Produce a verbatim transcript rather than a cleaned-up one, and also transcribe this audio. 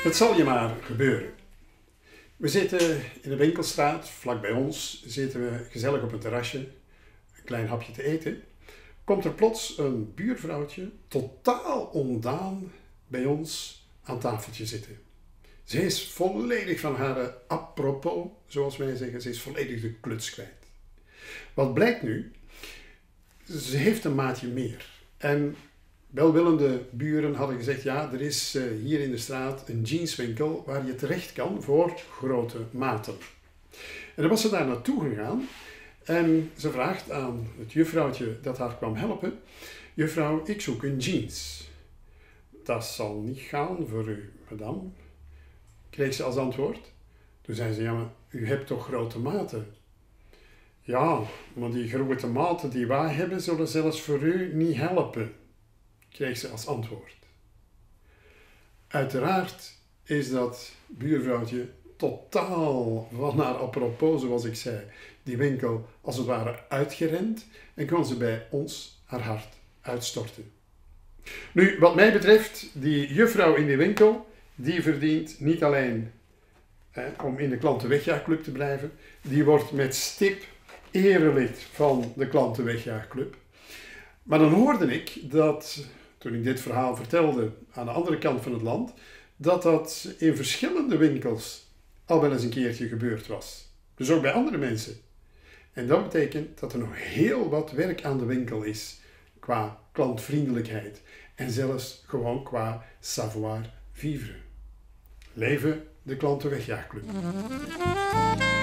Het zal je maar gebeuren. We zitten in de winkelstraat, vlak bij ons, zitten we gezellig op een terrasje, een klein hapje te eten. Komt er plots een buurvrouwtje, totaal ondaan, bij ons aan tafeltje zitten. Ze is volledig van haar apropos, zoals wij zeggen, ze is volledig de kluts kwijt. Wat blijkt nu? Ze heeft een maatje meer. En welwillende buren hadden gezegd, ja, er is uh, hier in de straat een jeanswinkel waar je terecht kan voor grote maten. En dan was ze daar naartoe gegaan en ze vraagt aan het juffrouwtje dat haar kwam helpen, juffrouw, ik zoek een jeans. Dat zal niet gaan voor u, madame, kreeg ze als antwoord. Toen zei ze, ja, maar u hebt toch grote maten? Ja, maar die grote maten die wij hebben zullen zelfs voor u niet helpen, kreeg ze als antwoord. Uiteraard is dat buurvrouwtje totaal van haar apropos, zoals ik zei, die winkel als het ware uitgerend en kwam ze bij ons haar hart uitstorten. Nu, wat mij betreft, die juffrouw in die winkel, die verdient niet alleen hè, om in de klantenwegjaagclub te blijven, die wordt met stip erelid van de klantenwegjaagclub. Maar dan hoorde ik dat, toen ik dit verhaal vertelde aan de andere kant van het land, dat dat in verschillende winkels al wel eens een keertje gebeurd was. Dus ook bij andere mensen. En dat betekent dat er nog heel wat werk aan de winkel is qua klantvriendelijkheid en zelfs gewoon qua savoir vivre. Leven de klantenwegjaagclub.